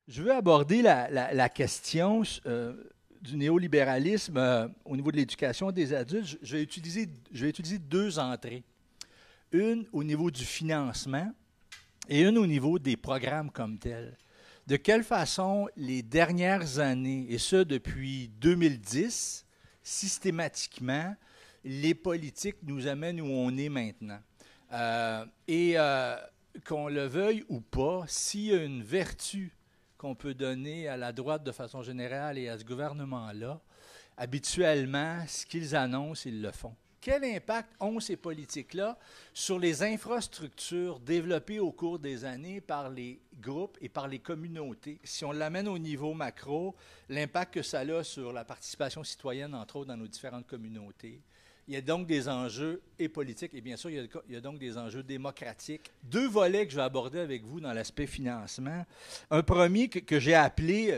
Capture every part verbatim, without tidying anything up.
Je veux aborder la, la- la question euh, du néolibéralisme euh, au niveau de l'éducation des adultes. Je, je vais utiliser, je vais utiliser deux entrées. Une au niveau du financement et une au niveau des programmes comme tels. De quelle façon les dernières années, et ce depuis deux mille dix, systématiquement, les politiques nous amènent où on est maintenant. Euh, et euh, qu'on le veuille ou pas, s'il y a une vertu qu'on peut donner à la droite de façon générale et à ce gouvernement-là, habituellement, ce qu'ils annoncent, ils le font. Quel impact ont ces politiques-là sur les infrastructures développées au cours des années par les groupes et par les communautés? Si on l'amène au niveau macro, l'impact que ça a sur la participation citoyenne, entre autres, dans nos différentes communautés. Il y a donc des enjeux et politiques, et bien sûr, il y a, il y a donc des enjeux démocratiques. Deux volets que je vais aborder avec vous dans l'aspect financement. Un premier que, que j'ai appelé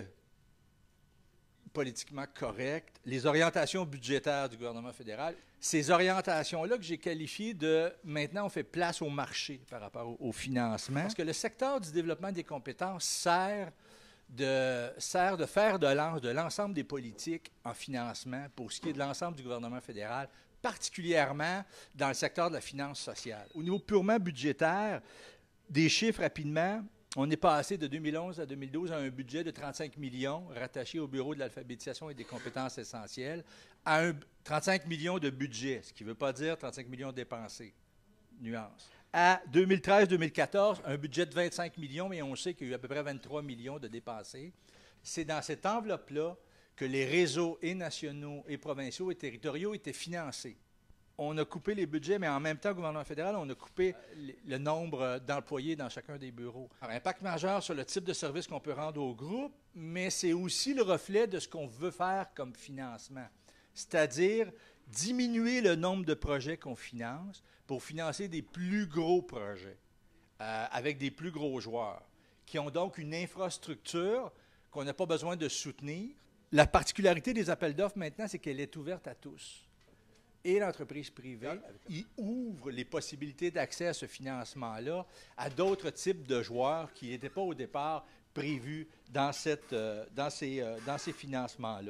politiquement correct, les orientations budgétaires du gouvernement fédéral. Ces orientations-là que j'ai qualifiées de maintenant on fait place au marché par rapport au, au financement. Parce que le secteur du développement des compétences sert de, sert de fer de lance de l'ensemble des politiques en financement pour ce qui est de l'ensemble du gouvernement fédéral, particulièrement dans le secteur de la finance sociale. Au niveau purement budgétaire, des chiffres rapidement. On est passé de deux mille onze à deux mille douze à un budget de trente-cinq millions rattaché au Bureau de l'alphabétisation et des compétences essentielles à un trente-cinq millions de budget, ce qui ne veut pas dire trente-cinq millions dépensés. Nuance. À deux mille treize deux mille quatorze, un budget de vingt-cinq millions, mais on sait qu'il y a eu à peu près vingt-trois millions de dépensés. C'est dans cette enveloppe-là que les réseaux et nationaux et provinciaux et territoriaux étaient financés. On a coupé les budgets, mais en même temps, au gouvernement fédéral, on a coupé le nombre d'employés dans chacun des bureaux. Alors, impact majeur sur le type de service qu'on peut rendre au groupe, mais c'est aussi le reflet de ce qu'on veut faire comme financement. C'est-à-dire diminuer le nombre de projets qu'on finance pour financer des plus gros projets euh, avec des plus gros joueurs qui ont donc une infrastructure qu'on n'a pas besoin de soutenir. La particularité des appels d'offres maintenant, c'est qu'elle est ouverte à tous. Et l'entreprise privée, il ouvre les possibilités d'accès à ce financement-là à d'autres types de joueurs qui n'étaient pas au départ prévus dans, cette, euh, dans ces, euh, dans ces financements-là.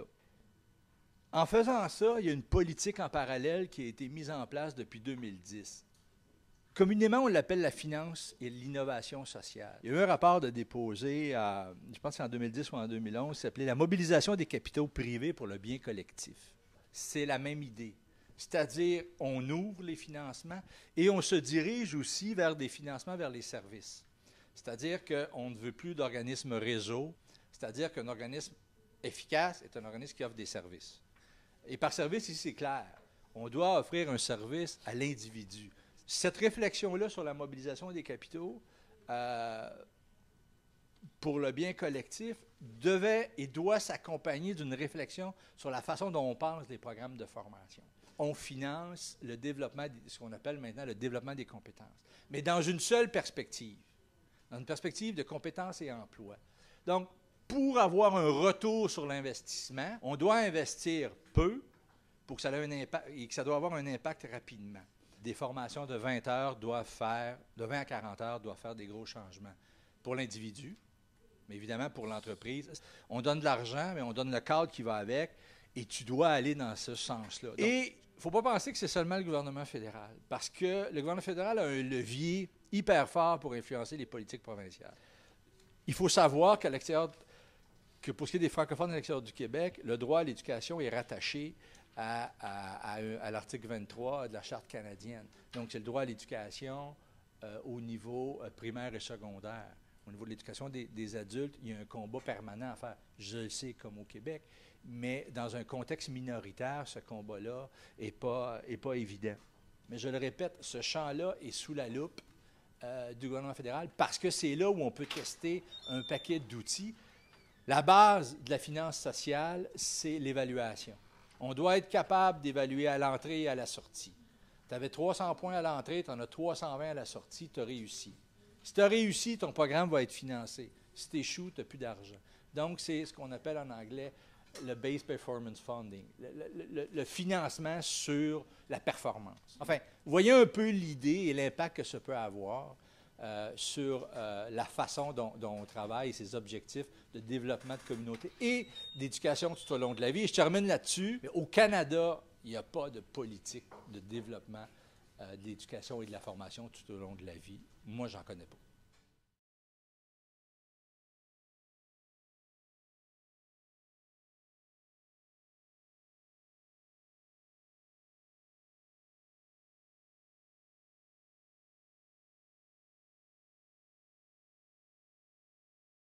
En faisant ça, il y a une politique en parallèle qui a été mise en place depuis deux mille dix. Communément, on l'appelle la finance et l'innovation sociale. Il y a eu un rapport de déposé, à, je pense que c'est en deux mille dix ou en deux mille onze, qui s'appelait La mobilisation des capitaux privés pour le bien collectif. C'est la même idée. C'est-à-dire, on ouvre les financements et on se dirige aussi vers des financements vers les services. C'est-à-dire qu'on ne veut plus d'organismes réseau, c'est-à-dire qu'un organisme efficace est un organisme qui offre des services. Et par service, ici, c'est clair. On doit offrir un service à l'individu. Cette réflexion-là sur la mobilisation des capitaux euh, pour le bien collectif devait et doit s'accompagner d'une réflexion sur la façon dont on pense les programmes de formation. On finance le développement, ce qu'on appelle maintenant le développement des compétences, mais dans une seule perspective, dans une perspective de compétences et emploi. Donc, pour avoir un retour sur l'investissement, on doit investir peu pour que ça ait un impact, et que ça doit avoir un impact rapidement. Des formations de vingt heures doivent faire, de vingt à quarante heures doivent faire des gros changements pour l'individu, mais évidemment pour l'entreprise. On donne de l'argent, mais on donne le cadre qui va avec, et tu dois aller dans ce sens-là. Donc, et il ne faut pas penser que c'est seulement le gouvernement fédéral, parce que le gouvernement fédéral a un levier hyper fort pour influencer les politiques provinciales. Il faut savoir qu'à l'extérieur, que pour ce qui est des francophones à l'extérieur du Québec, le droit à l'éducation est rattaché à, à, à, à l'article vingt-trois de la Charte canadienne. Donc, c'est le droit à l'éducation euh, au niveau euh, primaire et secondaire. Au niveau de l'éducation des, des adultes, il y a un combat permanent à faire. Je le sais, comme au Québec, mais dans un contexte minoritaire, ce combat-là n'est pas, est pas évident. Mais je le répète, ce champ-là est sous la loupe euh, du gouvernement fédéral parce que c'est là où on peut tester un paquet d'outils. La base de la finance sociale, c'est l'évaluation. On doit être capable d'évaluer à l'entrée et à la sortie. Tu avais trois cents points à l'entrée, tu en as trois cent vingt à la sortie, tu as réussi. Si tu as réussi, ton programme va être financé. Si tu échoues, tu n'as plus d'argent. Donc, c'est ce qu'on appelle en anglais le Base Performance Funding, le, le, le, le financement sur la performance. Enfin, vous voyez un peu l'idée et l'impact que ça peut avoir. euh, sur euh, la façon dont, dont on travaille et ses objectifs de développement de communauté et d'éducation tout au long de la vie. Et je termine là-dessus. Au Canada, il n'y a pas de politique de développement euh, de l'éducation et de la formation tout au long de la vie. Moi, j'en connais pas.